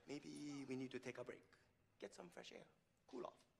Maybe we need to take a break. Get some fresh air. Cool off.